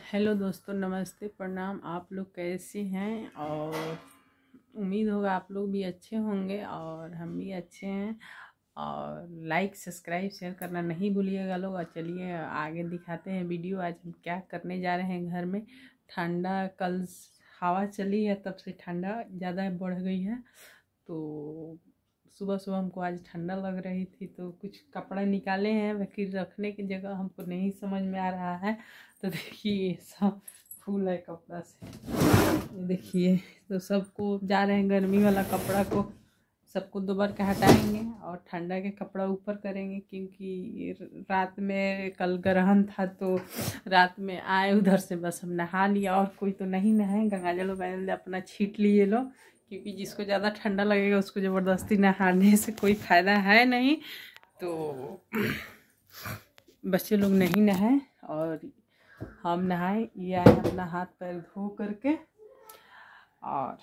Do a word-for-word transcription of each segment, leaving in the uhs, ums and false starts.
Hello दोस्तों, नमस्ते, प्रणाम। आप लोग कैसे हैं? और उम्मीद होगा आप लोग भी अच्छे होंगे और हम भी अच्छे हैं। और लाइक सब्सक्राइब शेयर करना नहीं भूलिएगा लोग। और चलिए आगे दिखाते हैं वीडियो। आज हम क्या करने जा रहे हैं घर में। ठंडा कल हवा चली है, तब से ठंडा ज़्यादा बढ़ गई है। तो सुबह सुबह हमको आज ठंडा लग रही थी, तो कुछ कपड़ा निकाले हैं, बाकी रखने की जगह हमको नहीं समझ में आ रहा है। तो देखिए सब फूल है कपड़ा से, ये देखिए। तो सबको जा रहे हैं, गर्मी वाला कपड़ा को सबको दोबारा के हटाएंगे और ठंडा के कपड़ा ऊपर करेंगे, क्योंकि रात में कल ग्रहण था। तो रात में आए उधर से, बस हम नहा लिया और कोई तो नहीं नहाए। गंगाजल वंगाजल अपना छीट लिए लोग, क्योंकि जिसको ज़्यादा ठंडा लगेगा उसको ज़बरदस्ती नहाने से कोई फ़ायदा है नहीं। तो बच्चे लोग नहीं नहाए और हम नहाए। ये आए अपना हाथ पैर धो करके और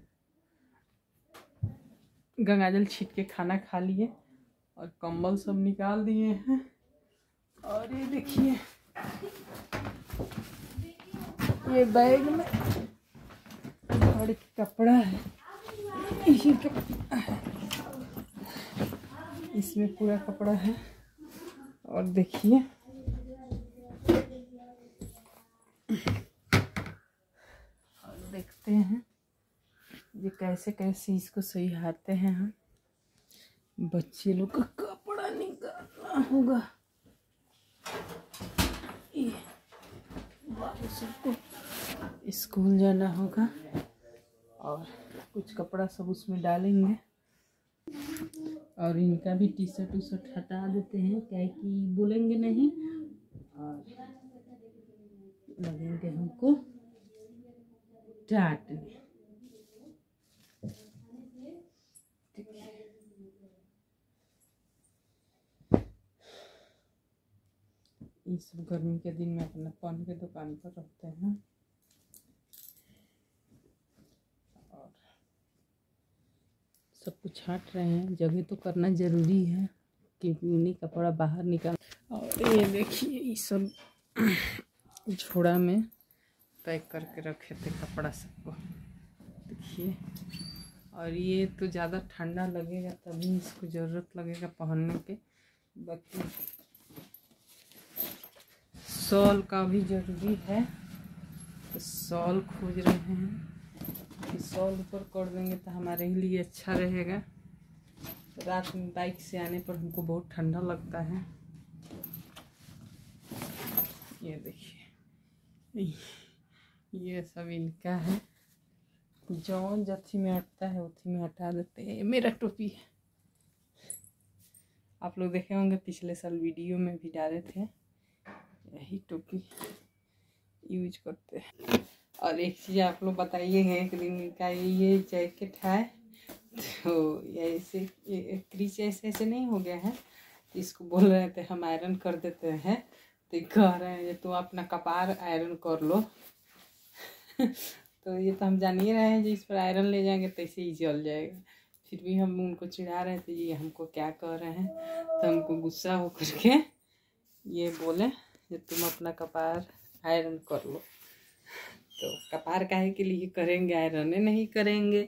गंगाजल छीट के खाना खा लिए और कंबल सब निकाल दिए हैं। और ये देखिए, ये बैग में और कपड़ा है, इसी कपड़ा है, इसमें पूरा कपड़ा है। और देखिए और देखते हैं ये कैसे कैसे इसको सही हैं हम। बच्चे लोग का कपड़ा निकालना होगा, ये बाबू सबको स्कूल जाना होगा और कुछ कपड़ा सब उसमें डालेंगे। और इनका भी टी शर्ट टी शर्ट हटा देते हैं, क्या कि बोलेंगे नहीं और लगेंगे हमको डांटने। ये सब गर्मी के दिन में अपना पान के दुकान पर रखते हैं। और सब कुछ छाट रहे हैं, जगह तो करना ज़रूरी है क्योंकि उन्हीं कपड़ा बाहर निकाल। और ये देखिए, ये सब झोड़ा में पैक करके रखे थे कपड़ा सबको, देखिए। और ये तो ज़्यादा ठंडा लगेगा तभी इसको ज़रूरत लगेगा पहनने के। बाकी शॉल का भी ज़रूरी है, तो शॉल खोज रहे हैं कि शॉल ऊपर कर देंगे तो हमारे ही लिए अच्छा रहेगा। रात में बाइक से आने पर हमको बहुत ठंडा लगता है। ये देखिए, ये सब इनका है, जौन जथी में हटता है उथी में हटा देते हैं। मेरा टोपी है, आप लोग देखे होंगे पिछले साल वीडियो में भी डाले थे, यही टोपी यूज करते हैं। और एक चीज़ आप लोग बताइएगा, एक दिन का ये जैकेट है तो ऐसे क्रीच ऐसे ऐसे नहीं हो गया है, तो इसको बोल रहे थे हम आयरन कर देते हैं, तो कह रहे हैं तो अपना कपार आयरन कर लो। तो ये तो हम जान ही रहे हैं जी, इस पर आयरन ले जाएंगे तो ऐसे ही जल जाएगा। फिर भी हम उनको चिढ़ा रहे थे, ये हमको क्या कह रहे हैं। तो हमको गुस्सा हो करके ये बोले कि तुम अपना कपार आयरन कर लो। तो कपार काहे के लिए करेंगे, आयरन नहीं करेंगे।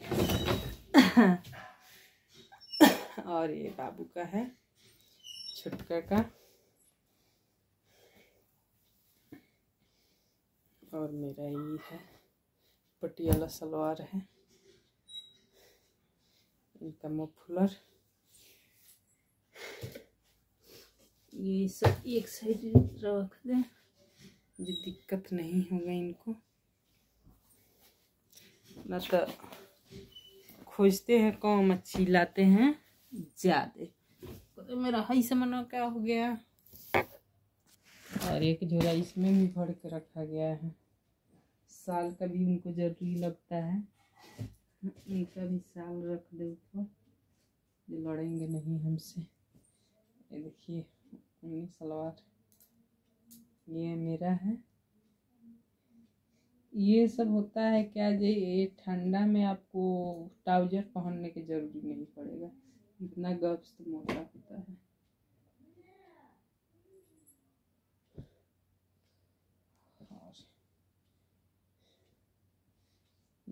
और ये बाबू का है, छुटका का, और मेरा ये है पटियाला सलवार है, इनका मफलर। ये सब एक साइड रख दें, जो दिक्कत नहीं होगा इनको, ना तो खोजते हैं कम, अच्छी लाते हैं ज़्यादा। तो मेरा हाई से मना क्या हो गया। और एक झोला इसमें भी भर के रखा गया है, साल का भी उनको जरूरी लगता है, इनका भी साल रख दे तो ये लड़ेंगे नहीं हमसे। ये देखिए उन्नी सलवार, ये मेरा है। ये सब होता है क्या जी, ये ठंडा में आपको ट्राउजर पहनने की जरूरी नहीं पड़ेगा, इतना गब्स तो मोटा होता है। और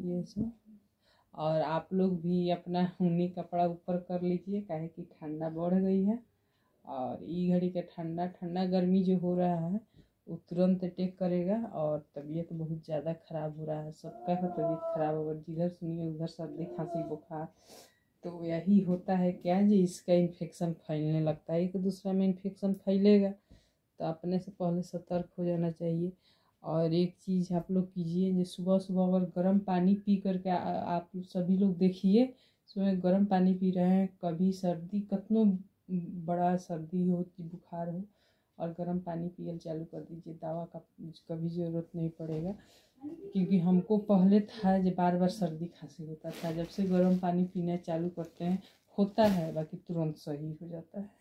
ये सब। और आप लोग भी अपना ऊनी कपड़ा ऊपर कर लीजिए, काहे कि ठंडा बढ़ गई है। और ई घड़ी का ठंडा ठंडा गर्मी जो हो रहा है वो तुरंत अटैक करेगा और तबीयत बहुत ज़्यादा ख़राब हो रहा है। सबका का तबीयत ख़राब होगा, जिधर सुनिए उधर सर्दी खांसी बुखार। तो यही होता है क्या जी, इसका इन्फेक्शन फैलने लगता है, एक दूसरा में इन्फेक्शन फैलेगा तो अपने से पहले सतर्क हो जाना चाहिए। और एक चीज़ आप लोग कीजिए, जो सुबह सुबह अगर गर्म पानी पी करके आप सभी लोग देखिए, सुबह गर्म पानी पी रहे हैं, कभी सर्दी कतनो बड़ा सर्दी हो बुखार हो और गर्म पानी पियल चालू कर दीजिए, दवा का कभी ज़रूरत नहीं पड़ेगा। क्योंकि हमको पहले था जब बार बार सर्दी खांसी होता था, जब से गर्म पानी पीना चालू करते हैं होता है, बाकी तुरंत सही हो जाता है।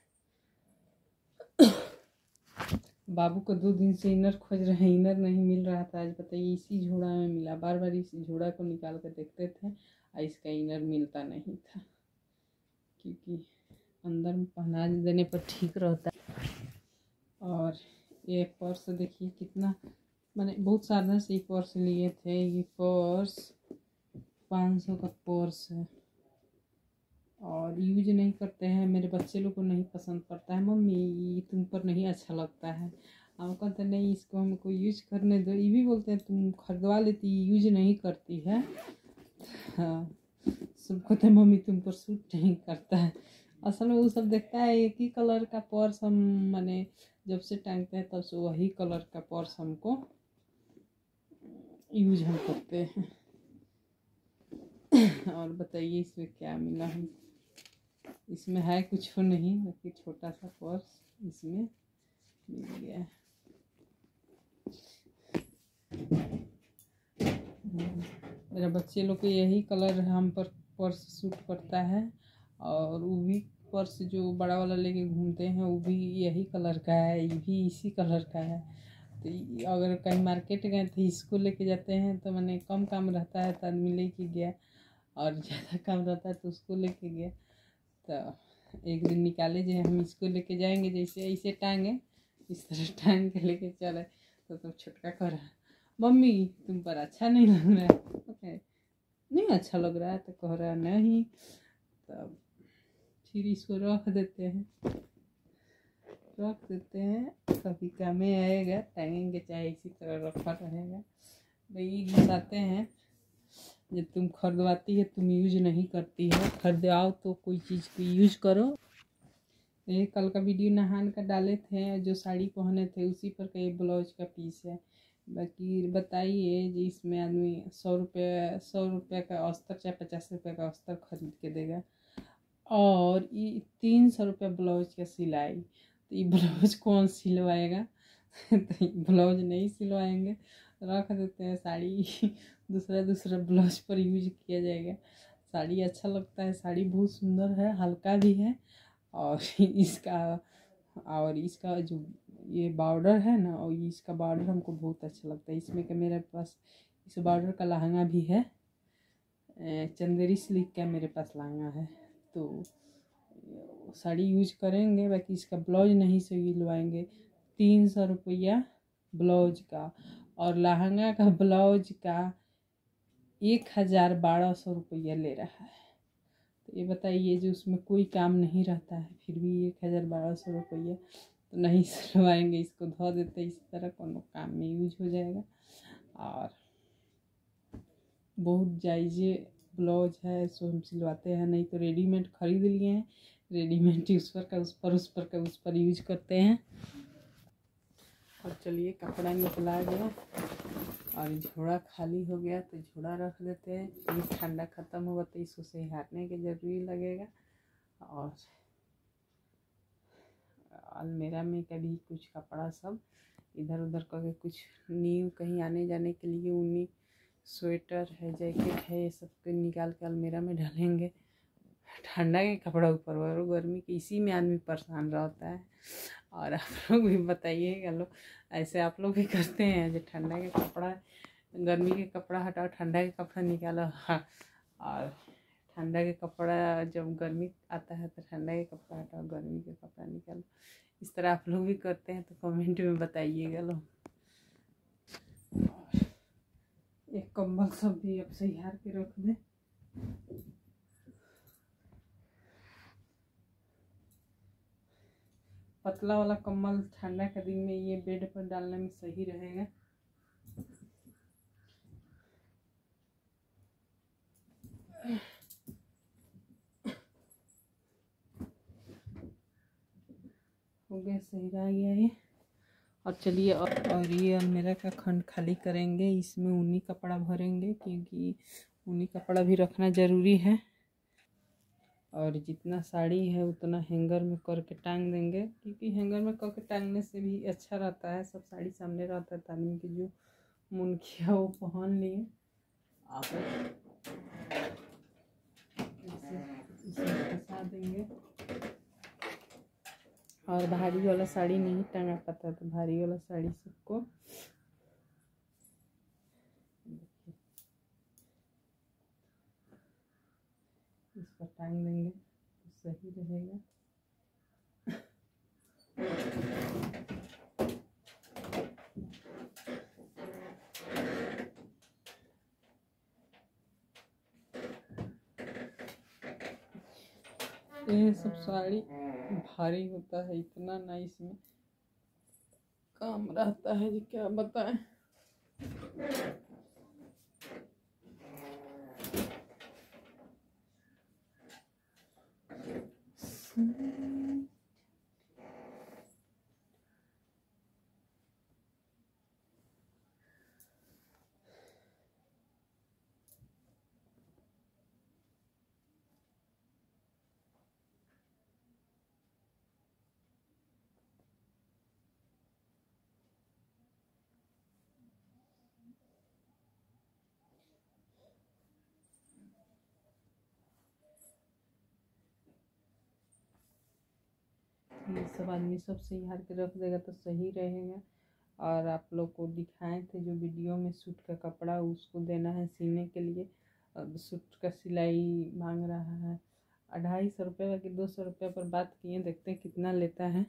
बाबू को दो दिन से इनर खोज रहे हैं, इनर नहीं मिल रहा था। आज बताइए इसी झोड़ा में मिला, बार बार इस झोड़ा को निकाल कर देखते थे और इसका इनर मिलता नहीं था, क्योंकि अंदर में पहना देने पर ठीक रहता है। और ये पर्स देखिए कितना, मैंने बहुत सारा से पर्स लिए थे। ये पर्स पाँच सौ का पर्स है और यूज नहीं करते हैं, मेरे बच्चे लोग को नहीं पसंद पड़ता है। मम्मी ये तुम पर नहीं अच्छा लगता है, हम कहते नहीं इसको हमको यूज करने दो। ये भी बोलते हैं तुम खरीदवा लेती, यूज नहीं करती है। हाँ, सब कहते हैं मम्मी तुम पर सूट नहीं करता है। असल में वो सब देखता है एक ही कलर का पर्स, हम मैंने जब से टांगते हैं तब से वही कलर का पर्स हमको यूज हम करते हैं। और बताइए इसमें क्या मिला हम, इसमें है कुछ नहीं, बाकी छोटा सा पर्स इसमें मिल गया। मेरा बच्चे लोग के यही कलर हम पर पर्स सूट करता है। और वो भी पर्स जो बड़ा वाला लेके घूमते हैं वो भी यही कलर का है, ये भी इसी कलर का है। तो अगर कहीं मार्केट गए तो इसको लेके जाते हैं, तो मैंने कम काम रहता है तो आदमी लेके गया, और ज़्यादा काम रहता है तो उसको लेके गया। तो एक दिन निकाले जो हम इसको लेके जाएंगे, जैसे ऐसे टांगे इस तरह टांग के लेके चले, तो तुम छोटका कह रहा मम्मी तुम पर अच्छा नहीं लग रहा है, नहीं अच्छा लग रहा है, तो कह रहा नहीं। तब फिर इसको रख देते हैं रख देते हैं कभी काम में आएगा, टांगेंगे चाहे इसी तरह रखा रहेगा। वही घुसाते हैं, जब तुम खरीदवाती है तुम यूज नहीं करती है, खरीदवाओ तो कोई चीज़ को यूज करो। ये कल का वीडियो नहान का डाले थे, जो साड़ी पहने थे उसी पर का ये ब्लाउज का पीस है। बाकी बताइए जी, इसमें आदमी सौ रुपये सौ रुपये का अस्तर चाहे पचास रुपये का अस्तर खरीद के देगा, और ये तीन सौ रुपये ब्लाउज का सिलाई। तो ये ब्लाउज कौन सिलवाएगा? तो ब्लाउज नहीं सिलवाएंगे, रख देते हैं साड़ी दूसरा दूसरा ब्लाउज पर यूज किया जाएगा। साड़ी अच्छा लगता है, साड़ी बहुत सुंदर है, हल्का भी है। और इसका और इसका जो ये बॉर्डर है ना, और इसका बॉर्डर हमको बहुत अच्छा लगता है। इसमें का मेरे पास इस बॉर्डर का लहंगा भी है, चंदेरी सिल्क का मेरे पास लहंगा है, तो साड़ी यूज करेंगे। बाकी इसका ब्लाउज नहीं सिलवाएंगे। तीन सौ रुपया ब्लाउज का, और लहंगा का ब्लाउज का एक हज़ार बारह सौ रुपया ले रहा है। तो ये बताइए, जो उसमें कोई काम नहीं रहता है फिर भी एक हज़ार बारह सौ रुपया, तो नहीं सिलवाएंगे, इसको धो देते इसी तरह, कोनो काम में यूज हो जाएगा। और बहुत जायज़े ब्लाउज है सो हम सिलवाते हैं, नहीं तो रेडीमेड खरीद लिए हैं, रेडीमेड उस पर का उस पर उस पर का उस पर यूज करते हैं। और चलिए कपड़ा निकला गया और झोड़ा खाली हो गया, तो झोड़ा रख देते हैं। ये ठंडा ख़त्म होगा तो इसको सहारने के जरूरी लगेगा। और अलमीरा में कभी कुछ कपड़ा सब इधर उधर करके, कुछ न्यू कहीं आने जाने के लिए ऊनी स्वेटर है, जैकेट है, ये सब को निकाल के अलमीरा में डालेंगे। ठंडा के कपड़ा ऊपर और गर्मी के, इसी में आदमी परेशान रहता है। और आप लोग भी बताइएगा, लोग ऐसे आप लोग भी करते हैं, जो ठंडा के कपड़ा गर्मी के कपड़ा हटाओ ठंडा के कपड़ा निकालो, हाँ, और ठंडा के कपड़ा जब गर्मी आता है तो ठंडा के कपड़ा हटाओ गर्मी के कपड़ा निकालो। इस तरह आप लोग भी करते हैं तो कमेंट में बताइएगा लोग। एक कंबल सब भी अब सैयार के रख दे। पतला वाला कंबल ठंडा के दिन में ये बेड पर डालने में सही रहेगा। हो गया, सही रह गया ये। और चलिए, और, और ये अलमीरा का खंड खाली करेंगे, इसमें ऊनी कपड़ा भरेंगे क्योंकि ऊनी कपड़ा भी रखना ज़रूरी है। और जितना साड़ी है उतना हैंगर में करके टांग देंगे, क्योंकि हैंगर में करके टांगने से भी अच्छा रहता है। सब साड़ी सामने रहता है, तालीम की जो मन किया वो पहन लिए। इसे फंसा देंगे। और भारी वाला साड़ी नहीं टांगा पाता, तो भारी वाला साड़ी सबको इस पर टांग देंगे तो सही रहेगा। ये सब साड़ी भारी होता है, इतना ना इसमें काम रहता है जी क्या बताएं। ये सब आदमी सब सही हार के रख देगा तो सही रहेगा। और आप लोग को दिखाए थे जो वीडियो में सूट का कपड़ा उसको देना है सीने के लिए। अब सूट का सिलाई मांग रहा है अढ़ाई सौ रुपये कि दो सौ रुपये पर बात किए, देखते हैं कितना लेता है।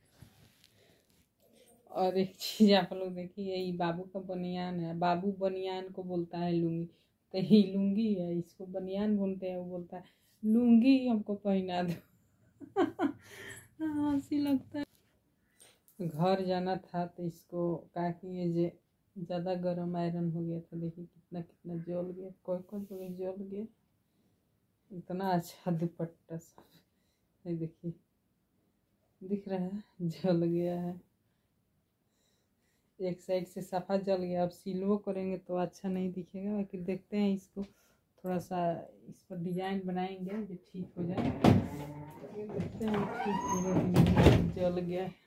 और एक चीज़ आप लोग देखिए, ये बाबू का बनियान है, बाबू बनियान को बोलता है लुंगी, तो ये लुंगी है, इसको बनियान बोलते हैं, वो बोलता है लुंगी हमको पहना दो। हंसी लगता है। घर जाना था तो इसको कहा कि ये जे ज़्यादा गर्म आयरन हो गया था, देखिए कितना कितना जल गया, कोई कोई जगह जल गया। इतना अच्छा दुपट्टा सब ये देखिए दिख रहा है, जल गया है। एक साइड से सफ़ा जल गया, अब सिलवो करेंगे तो अच्छा नहीं दिखेगा। बाकी देखते हैं, इसको थोड़ा सा इस पर डिजाइन बनाएंगे जो ठीक हो जाए। देखते हैं ठीक हो गया, जल गया।